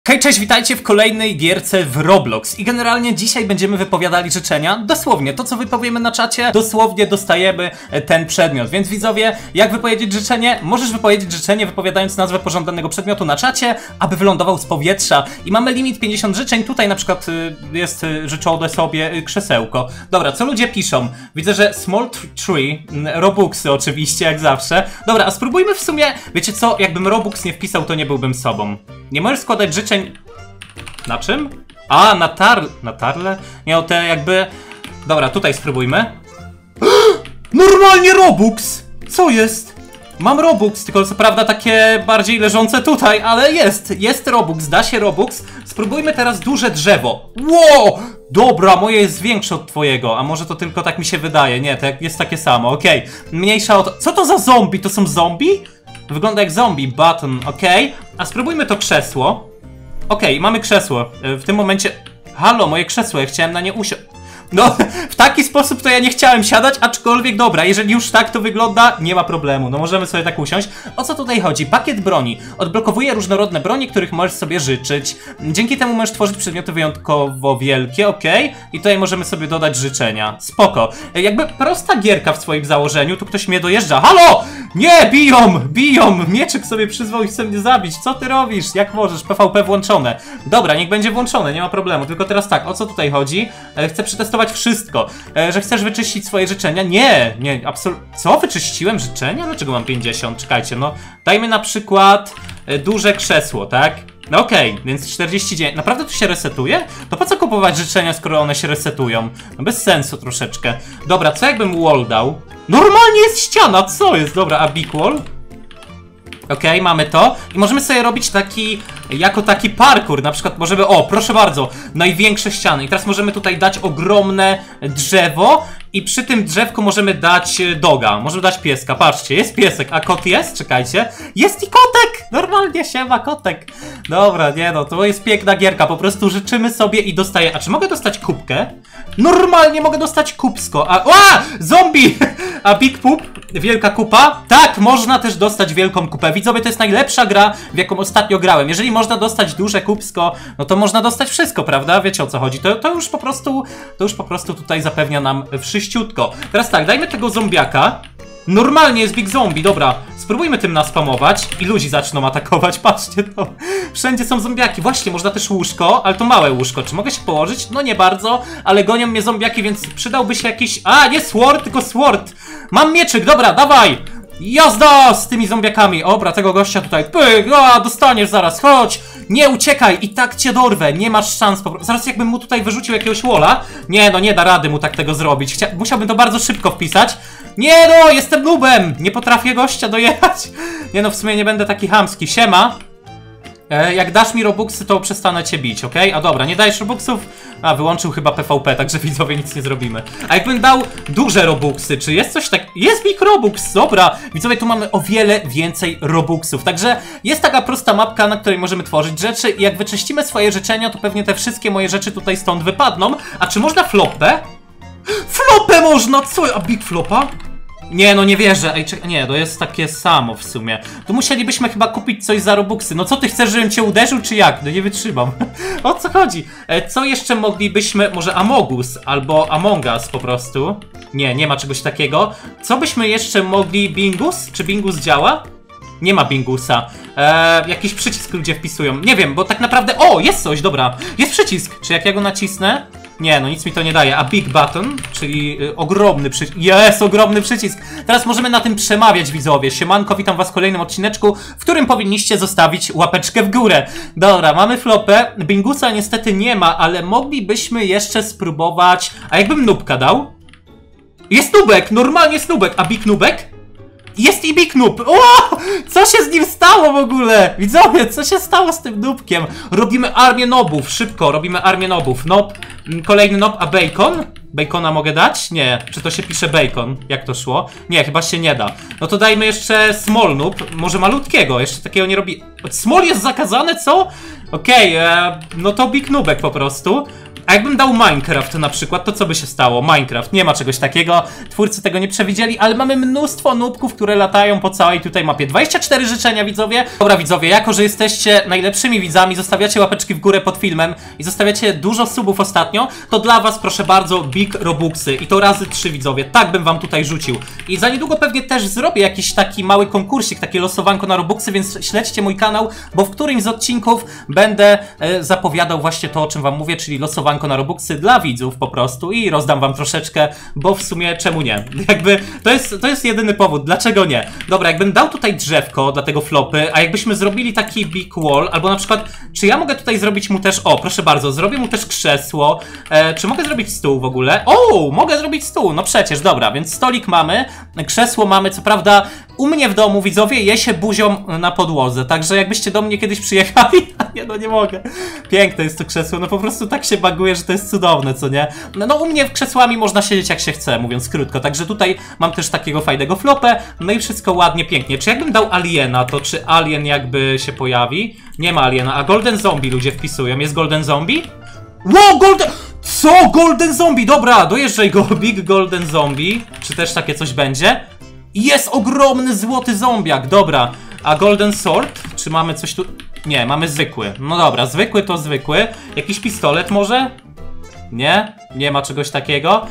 Hej, cześć, witajcie w kolejnej gierce w Roblox i generalnie dzisiaj będziemy wypowiadali życzenia, dosłownie to co wypowiemy na czacie, dosłownie dostajemy ten przedmiot, więc widzowie, jak wypowiedzieć życzenie? Możesz wypowiedzieć życzenie wypowiadając nazwę pożądanego przedmiotu na czacie, aby wylądował z powietrza i mamy limit 50 życzeń, tutaj na przykład jest życzone sobie krzesełko. Dobra, co ludzie piszą? Widzę, że Small Tree, Robuxy oczywiście, jak zawsze. Dobra, a spróbujmy w sumie, wiecie co, jakbym Robux nie wpisał, to nie byłbym sobą. Nie możesz składać życzeń. Na czym? A, na tarle? Nie, o te jakby... Dobra, tutaj spróbujmy. Normalnie Robux! Co jest? Mam Robux, tylko co prawda takie bardziej leżące tutaj, ale jest Robux, da się Robux. Spróbujmy teraz duże drzewo. Wow! Dobra, moje jest większe od twojego, a może to tylko tak mi się wydaje. Nie, to jest takie samo, okej. Mniejsza od... Co to za zombie? To są zombie? Wygląda jak zombie, button, okej. A spróbujmy to krzesło. Okej, mamy krzesło. W tym momencie... Halo, moje krzesło, ja chciałem na nie usiąść. No, w taki sposób to ja nie chciałem siadać, aczkolwiek dobra, jeżeli już tak to wygląda, nie ma problemu, no możemy sobie tak usiąść. O co tutaj chodzi? Pakiet broni. Odblokowuje różnorodne bronie, których możesz sobie życzyć. Dzięki temu możesz tworzyć przedmioty wyjątkowo wielkie, okej? I tutaj możemy sobie dodać życzenia. Spoko. Jakby prosta gierka w swoim założeniu, tu ktoś mnie dojeżdża. Halo! Nie, biją! Mieczyk sobie przyzwał i chce mnie zabić. Co ty robisz? Jak możesz? PvP włączone. Dobra, niech będzie włączone, nie ma problemu. Tylko teraz tak, o co tutaj chodzi? Chcę przetestować wszystko, że chcesz wyczyścić swoje życzenia? Nie, absolutnie. Co? Wyczyściłem życzenia? Dlaczego mam 50? Czekajcie, no. Dajmy na przykład duże krzesło, tak? No okej, więc 49. Naprawdę tu się resetuje? To po co kupować życzenia, skoro one się resetują? No bez sensu troszeczkę. Dobra, co jakbym wall dał? Normalnie jest ściana, co jest? Dobra, a big wall? Okej, mamy to i możemy sobie robić taki parkour, na przykład możemy, o proszę bardzo, największe ściany i teraz możemy tutaj dać ogromne drzewo i przy tym drzewku możemy dać doga, możemy dać pieska, patrzcie, jest piesek, a kot jest? Czekajcie, jest i kotek, normalnie siema kotek. Dobra, nie no, to jest piękna gierka, po prostu życzymy sobie i dostaję, a czy mogę dostać kubkę? Normalnie mogę dostać kubsko, zombie! A Big Poop, wielka kupa? Tak, można też dostać wielką kupę. Widzowie, to jest najlepsza gra, w jaką ostatnio grałem. Jeżeli można dostać duże kubsko, no to można dostać wszystko, prawda? Wiecie o co chodzi. To już po prostu tutaj zapewnia nam wszyściutko. Teraz tak, dajmy tego zombiaka. Normalnie jest Big Zombie, dobra. Spróbujmy tym naspamować i ludzi zaczną atakować, patrzcie to. Wszędzie są zombiaki, właśnie, można też łóżko, ale to małe łóżko. Czy mogę się położyć? No nie bardzo, ale gonią mnie zombiaki, więc przydałby się jakiś... A, nie sword, tylko sword. Mam mieczyk, dobra, dawaj. Jazda z tymi zombiakami. Obra, tego gościa tutaj. Pyk, dostaniesz zaraz, chodź. Nie uciekaj, i tak cię dorwę. Nie masz szans. Zaraz jakbym mu tutaj wyrzucił jakiegoś walla. Nie, no nie da rady mu tak tego zrobić. Musiałbym to bardzo szybko wpisać. Nie no, jestem noobem. Nie potrafię gościa dojechać. Nie no, w sumie nie będę taki chamski. Siema. Jak dasz mi robuxy, to przestanę cię bić, okej? A dobra, nie dajesz robuxów? A, wyłączył chyba PvP, także widzowie nic nie zrobimy. A jakbym dał duże robuxy, czy jest coś tak... Jest Big Robux, dobra! Widzowie, tu mamy o wiele więcej robuxów, także jest taka prosta mapka, na której możemy tworzyć rzeczy i jak wyczyścimy swoje życzenia, to pewnie te wszystkie moje rzeczy tutaj stąd wypadną. A czy można flopę? Flopę można! Co? A Big Flopa? Nie, no nie wierzę. Ej, czekaj, nie, to jest takie samo w sumie. Tu musielibyśmy chyba kupić coś za robuxy. No co ty chcesz, żebym cię uderzył, czy jak? No nie wytrzymam. O co chodzi? Co jeszcze moglibyśmy... Może Amogus albo Among Us po prostu? Nie, nie ma czegoś takiego. Co byśmy jeszcze mogli... Bingus? Czy Bingus działa? Nie ma Bingusa. Jakiś przycisk ludzie wpisują. Nie wiem, bo tak naprawdę... O, jest coś, dobra. Jest przycisk. Czy jak ja go nacisnę? Nie, no nic mi to nie daje. A big button, czyli ogromny przycisk. Jest ogromny przycisk. Teraz możemy na tym przemawiać, widzowie. Siemanko, witam was w kolejnym odcineczku, w którym powinniście zostawić łapeczkę w górę. Dobra, mamy flopę. Bingusa niestety nie ma, ale moglibyśmy jeszcze spróbować... A jakbym nubka dał? Jest nubek, normalnie jest nubek. A big nubek? Jest i Big Noob! O! Co się z nim stało w ogóle? Widzowie, co się stało z tym nubkiem? Robimy armię nobów, szybko, robimy armię nobów. Nob, kolejny nob, a bacon? Bacona mogę dać? Nie. Czy to się pisze bacon? Jak to szło? Nie, chyba się nie da. No to dajmy jeszcze small noob, może malutkiego, jeszcze takiego nie robi... Small jest zakazane, co? Okej, no to Big Noobek po prostu. A jakbym dał Minecraft na przykład, to co by się stało? Minecraft, nie ma czegoś takiego, twórcy tego nie przewidzieli, ale mamy mnóstwo nubków, które latają po całej tutaj mapie. 24 życzenia, widzowie. Dobra, widzowie, jako że jesteście najlepszymi widzami, zostawiacie łapeczki w górę pod filmem i zostawiacie dużo subów ostatnio, to dla was, proszę bardzo, Big Robuxy. I to razy 3, widzowie. Tak bym wam tutaj rzucił. I za niedługo pewnie też zrobię jakiś taki mały konkursik, takie losowanko na Robuxy, więc śledźcie mój kanał, bo w którymś z odcinków będę zapowiadał właśnie to, o czym wam mówię, czyli losowanko na Robuxy dla widzów po prostu i rozdam wam troszeczkę, bo w sumie czemu nie? Jakby to jest jedyny powód, dlaczego nie? Dobra, jakbym dał tutaj drzewko dla tego flopy, a jakbyśmy zrobili taki big wall, albo na przykład, czy ja mogę tutaj zrobić mu też, o proszę bardzo, zrobię mu też krzesło, czy mogę zrobić stół w ogóle? O, mogę zrobić stół, no przecież, dobra, więc stolik mamy, krzesło mamy, co prawda u mnie w domu, widzowie, je się buzią na podłodze, także jakbyście do mnie kiedyś przyjechali, nie no nie mogę, piękne jest to krzesło, no po prostu tak się baguje, że to jest cudowne, co nie? No u mnie w krzesłami można siedzieć jak się chce, mówiąc krótko, także tutaj mam też takiego fajnego flopę, no i wszystko ładnie, pięknie. Czy jakbym dał aliena, to czy alien jakby się pojawi? Nie ma aliena, a golden zombie ludzie wpisują, jest golden zombie? Wow, golden... Co? Golden zombie, dobra, dojeżdżaj go, big golden zombie, czy też takie coś będzie? Jest ogromny złoty zombiak, dobra, a golden sword, czy mamy coś tu... Nie, mamy zwykły. No dobra, zwykły to zwykły. Jakiś pistolet może? Nie? Nie ma czegoś takiego.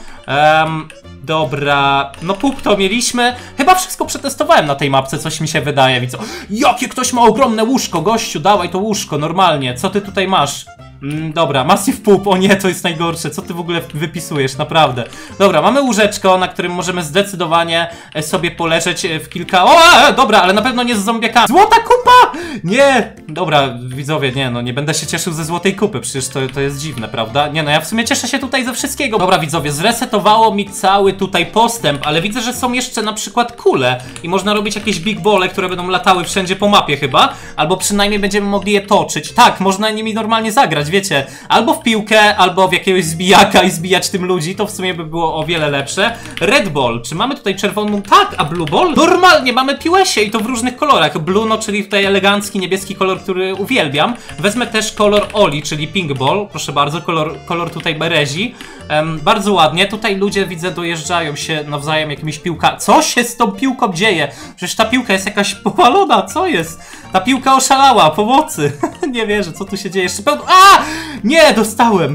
Dobra, no pół to mieliśmy. Chyba wszystko przetestowałem na tej mapce, coś mi się wydaje, widzę. Jakie ktoś ma ogromne łóżko, gościu, dawaj to łóżko, normalnie. Co ty tutaj masz? Dobra, Massive Poop, o nie, to jest najgorsze, co ty w ogóle wypisujesz, naprawdę. Dobra, mamy łóżeczko, na którym możemy zdecydowanie sobie poleżeć w kilka... O, dobra, ale na pewno nie z zombiakami. Złota kupa! Nie! Dobra, widzowie, nie, no nie będę się cieszył ze złotej kupy, przecież to jest dziwne, prawda? Nie, no ja w sumie cieszę się tutaj ze wszystkiego. Dobra, widzowie, zresetowało mi cały tutaj postęp, ale widzę, że są jeszcze na przykład kule i można robić jakieś big bole, które będą latały wszędzie po mapie chyba, albo przynajmniej będziemy mogli je toczyć. Tak, można nimi normalnie zagrać, wiecie, albo w piłkę, albo w jakiegoś zbijaka i zbijać tym ludzi, to w sumie by było o wiele lepsze. Red Ball, czy mamy tutaj czerwoną? Tak, a Blue Ball? Normalnie mamy piłesie i to w różnych kolorach. Blue, no czyli tutaj elegancki, niebieski kolor, który uwielbiam. Wezmę też kolor Oli, czyli Pink Ball, proszę bardzo, kolor tutaj berezi. Bardzo ładnie, tutaj ludzie widzę dojeżdżają się nawzajem jakimiś piłkami. Co się z tą piłką dzieje? Przecież ta piłka jest jakaś powalona, co jest? Ta piłka oszalała, pomocy. Nie wierzę, co tu się dzieje, jeszcze pełno... A! Nie, dostałem!